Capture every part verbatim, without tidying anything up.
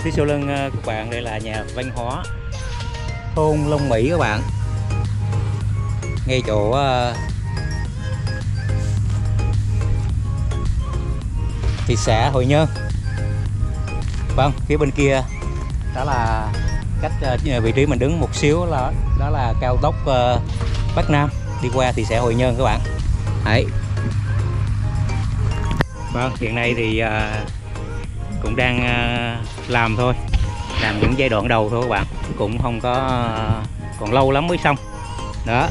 phía sau lưng các bạn đây là nhà văn hóa thôn Long Mỹ các bạn, ngay chỗ uh, thị xã Hội Nhơn. Vâng, phía bên kia đó là cách uh, vị trí mình đứng một xíu là đó là cao tốc uh, Bắc Nam đi qua thị xã Hội Nhơn các bạn. Đấy. Vâng, hiện nay thì uh, cũng đang uh, làm thôi, làm những giai đoạn đầu thôi các bạn, cũng không có uh, còn lâu lắm mới xong đó,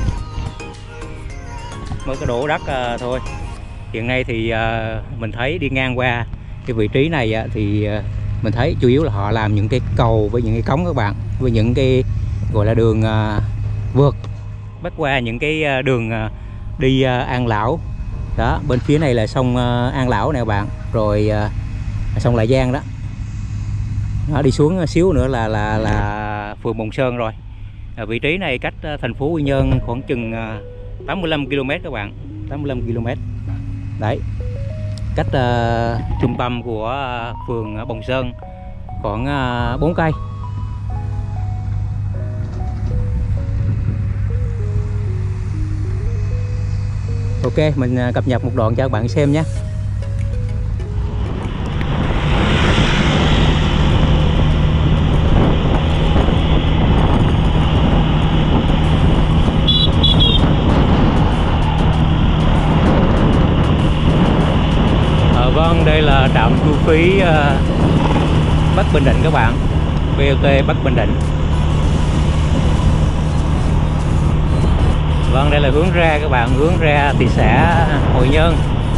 mới có đổ đất uh, thôi. Hiện nay thì uh, mình thấy đi ngang qua cái vị trí này uh, thì uh, mình thấy chủ yếu là họ làm những cái cầu với những cái cống các bạn, với những cái gọi là đường uh, vượt bắc qua những cái uh, đường uh, đi uh, An Lão đó. Bên phía này là sông uh, An Lão này các bạn, rồi uh, sông Lại Giang đó. Đó, đi xuống xíu nữa là là là phường Bồng Sơn rồi. Ở vị trí này cách uh, thành phố Quy Nhơn khoảng chừng uh, tám mươi lăm ki lô mét các bạn, tám mươi lăm ki lô mét. Đấy, cách uh, trung tâm của uh, phường Bồng Sơn khoảng uh, bốn cây. Ok, mình cập nhật một đoạn cho các bạn xem nhé. À, vâng, đây là trạm thu phí uh, Bắc Bình Định các bạn, bê o tê Bắc Bình Định. Vâng, đây là hướng ra các bạn, hướng ra thị xã Hội Nhơn.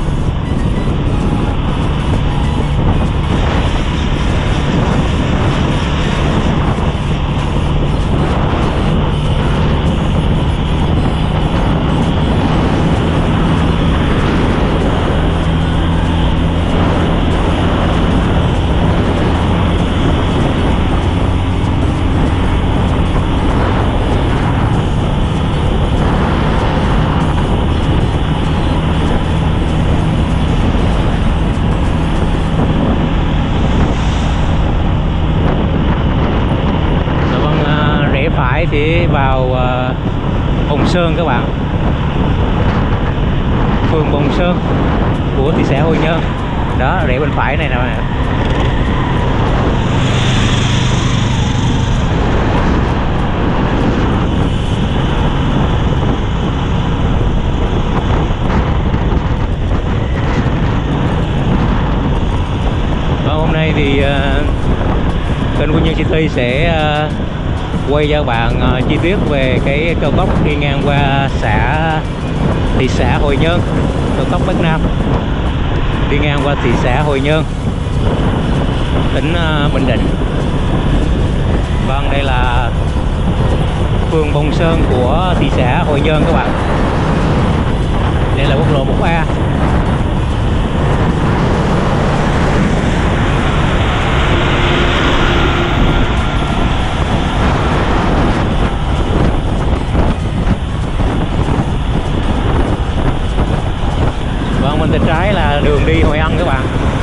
Thì vào uh, Bồng Sơn các bạn, phường Bồng Sơn của thị xã Hội Nhơn đó, rẽ bên phải này nè. Và hôm nay thì uh, kênh Quy Nhơn City sẽ uh, quay cho các bạn uh, chi tiết về cái cao tốc đi ngang qua xã thị xã Hội Nhơn, cao tốc Bắc Nam đi ngang qua thị xã Hội Nhơn, tỉnh uh, Bình Định. Vâng, đây là phường Bồng Sơn của thị xã Hội Nhơn các bạn. Đây là quốc lộ một A. Bên tay trái là đường đi Hội An các bạn.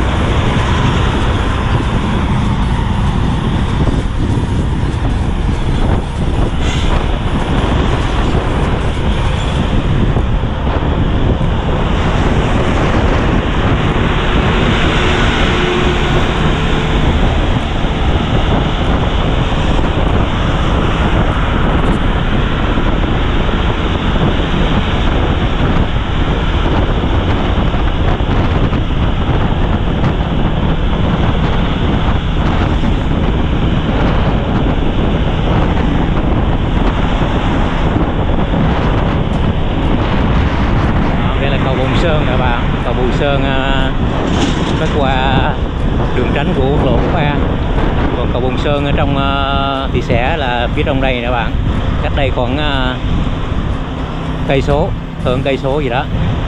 Sơn các bạn, cầu Bùi Sơn uh, qua đường tránh của quốc lộ một A. Còn cầu Bùi Sơn ở trong uh, thị xã là phía trong đây các bạn, cách đây khoảng uh, cây số, hơn cây số gì đó.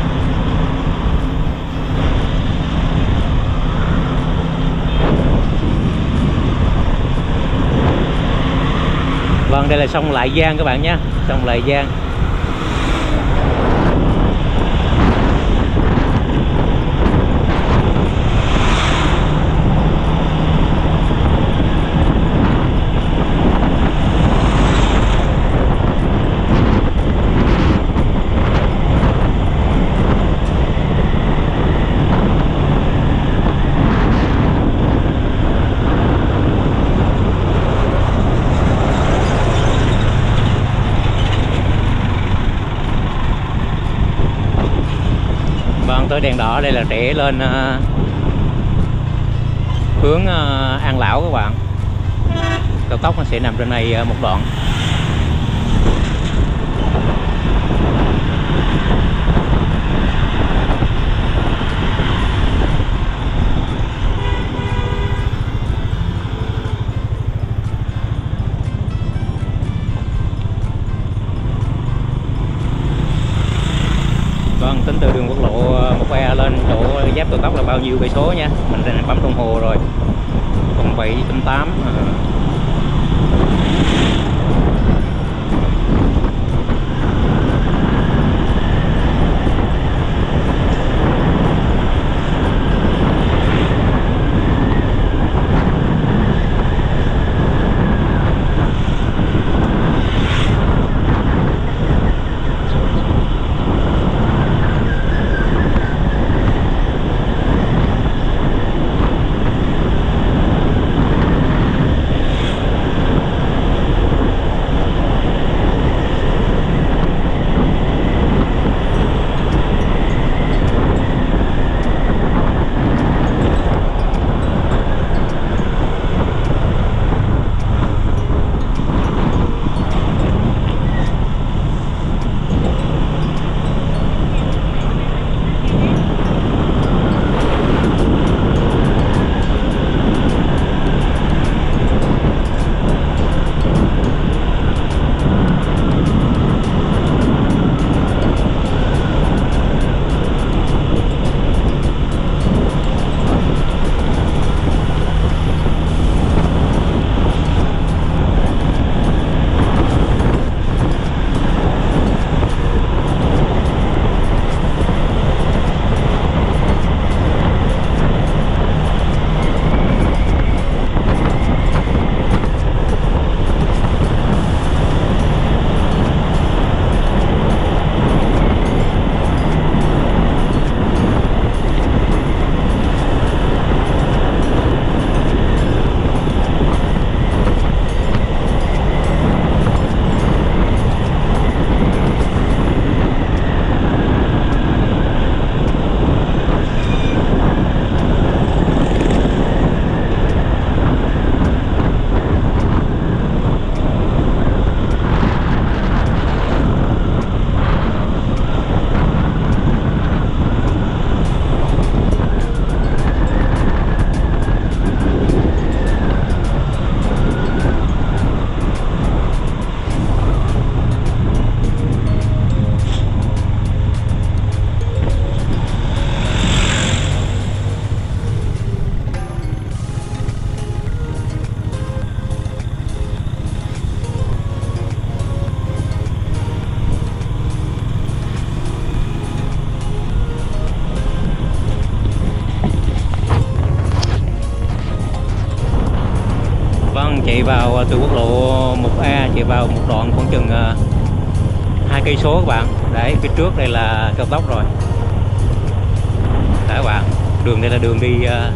Vâng, đây là sông Lại Giang các bạn nhé, sông Lại Giang. tới đèn đỏ đây là rẽ lên uh, hướng uh, An Lão các bạn. Cao tốc nó sẽ nằm trên này uh, một đoạn. Vâng, tính từ đường quốc lộ một E lên chỗ giáp cao tốc là bao nhiêu cây số nha. Mình đang bấm đồng hồ rồi. Còn bảy chấm tám. Chạy vào từ quốc lộ một A chạy vào một đoạn khoảng chừng hai cây số các bạn. Đấy, phía trước đây là cao tốc rồi. Đấy các bạn, đường đây là đường đi uh,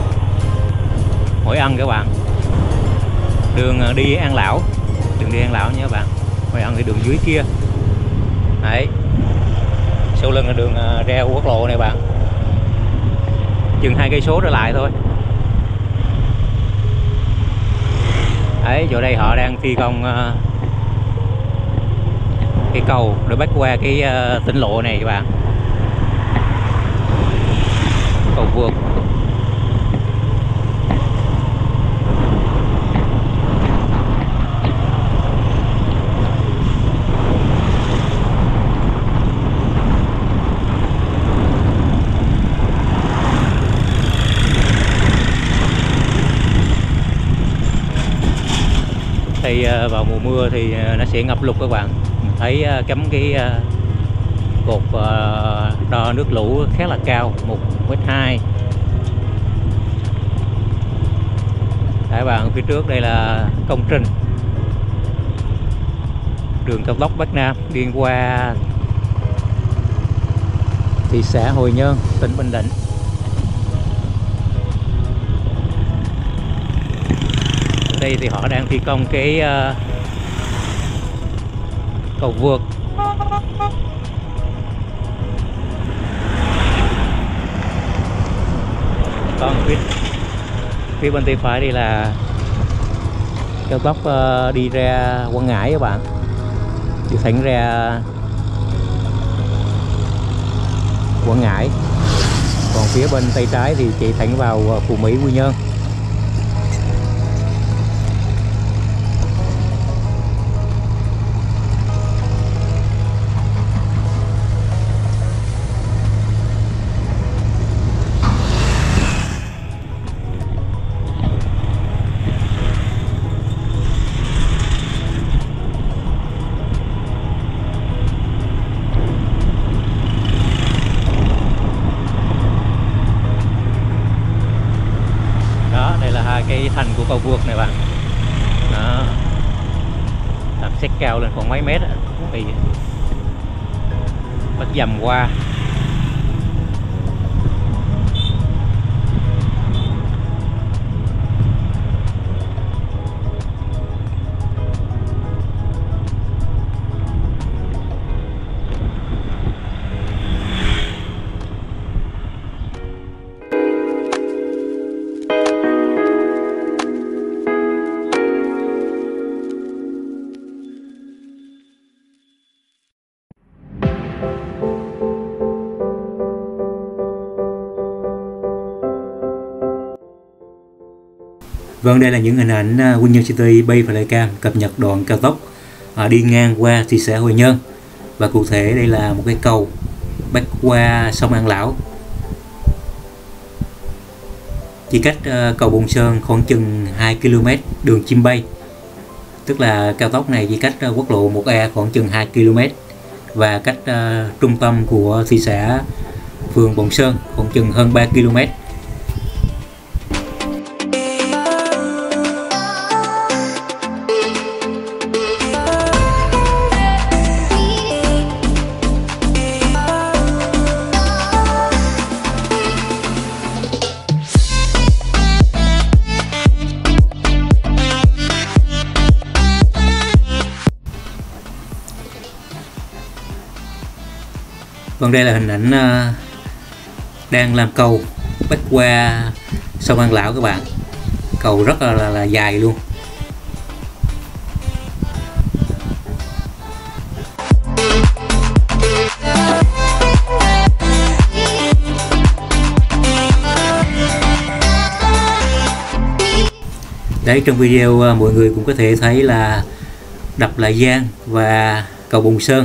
Hội An các bạn. Đường uh, đi An Lão, đường đi An Lão nhé các bạn. Hội An thì đường dưới kia. Đấy. Sau lưng là đường uh, ra quốc lộ này bạn. Chừng hai cây số trở lại thôi. Đấy, chỗ đây họ đang thi công uh, cái cầu để bắt qua cái uh, tỉnh lộ này các bạn. Cầu vượt. Thì vào mùa mưa thì nó sẽ ngập lụt các bạn. Mình thấy cắm cái cột đo nước lũ khá là cao, một mét hai. Các bạn, phía trước đây là công trình đường cao tốc Bắc Nam đi qua thị xã Hội Nhơn, tỉnh Bình Định. Đây thì họ đang thi công cái uh, cầu vượt. Còn phía, phía bên tay phải đây là cao tốc uh, đi ra Quảng Ngãi các bạn, đi thẳng ra Quảng Ngãi. Còn phía bên tay trái thì chạy thẳng vào Phú Mỹ, Quy Nhơn. Cái thành của cầu vượt này bạn, đó, làm xét cao lên còn mấy mét thì bắt dầm qua. Vâng, đây là những hình ảnh uh, Quy Nhơn City Bay Flycam cập nhật đoạn cao tốc uh, đi ngang qua thị xã Hoài Nhơn. Và cụ thể đây là một cái cầu bắc qua sông An Lão, chỉ cách uh, cầu Bồn Sơn khoảng chừng hai ki lô mét đường chim bay. Tức là cao tốc này chỉ cách uh, quốc lộ một A khoảng chừng hai ki lô mét và cách uh, trung tâm của thị xã phường Bồn Sơn khoảng chừng hơn ba ki lô mét. Còn đây là hình ảnh uh, đang làm cầu bắc qua sông An Lão các bạn. Cầu rất là, là, là dài luôn. Đấy, trong video uh, mọi người cũng có thể thấy là đập Lại Giang và cầu Bồn Sơn.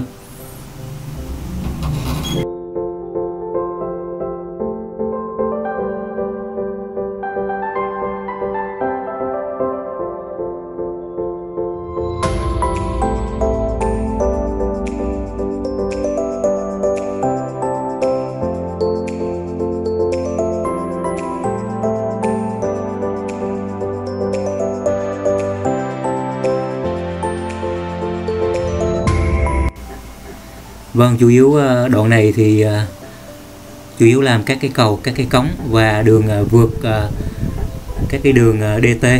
Vâng, chủ yếu đoạn này thì chủ yếu làm các cái cầu, các cái cống và đường vượt các cái đường đê tê.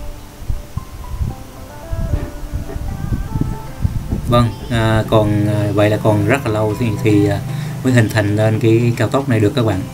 Vâng, à, còn vậy là còn rất là lâu thì, thì mới hình thành nên cái cao tốc này được các bạn.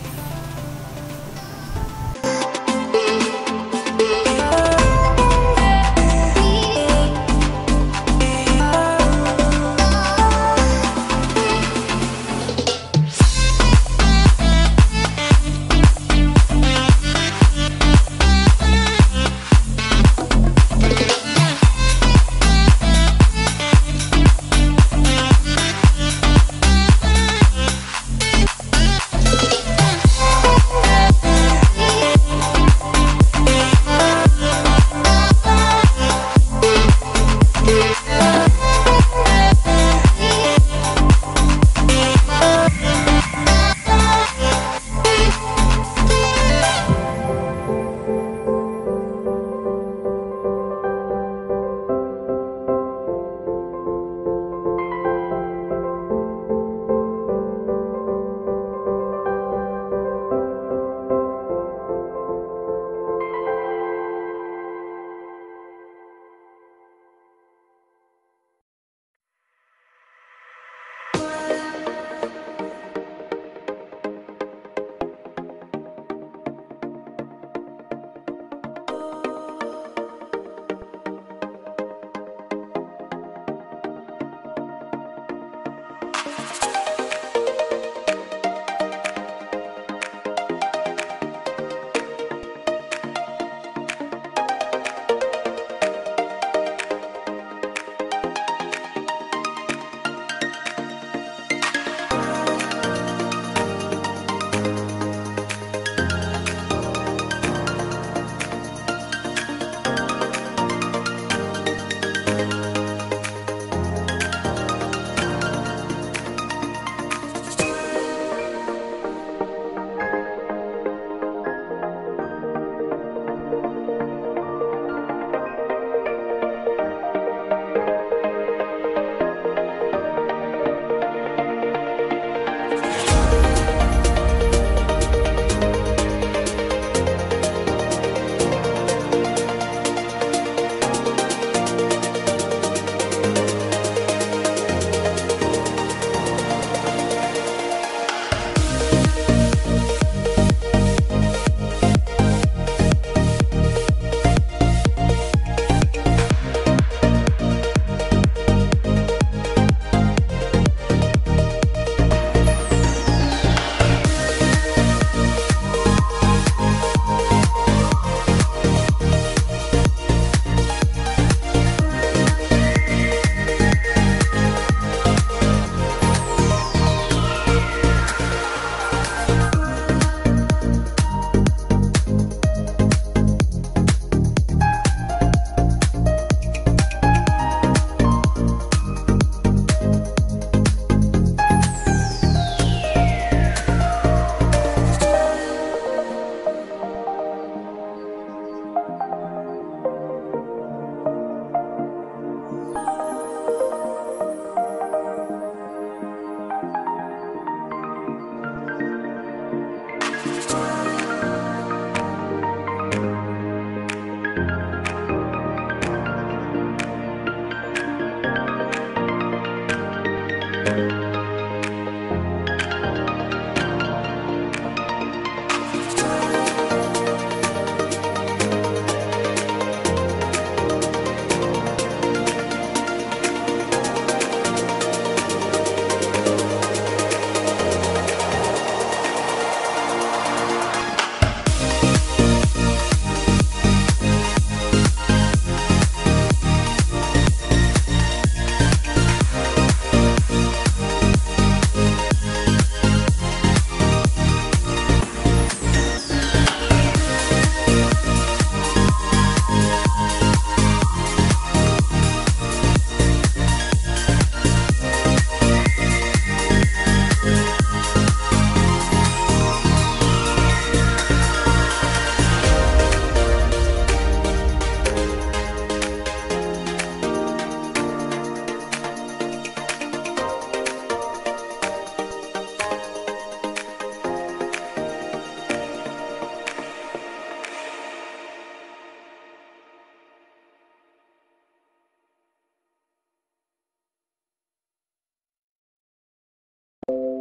Bye.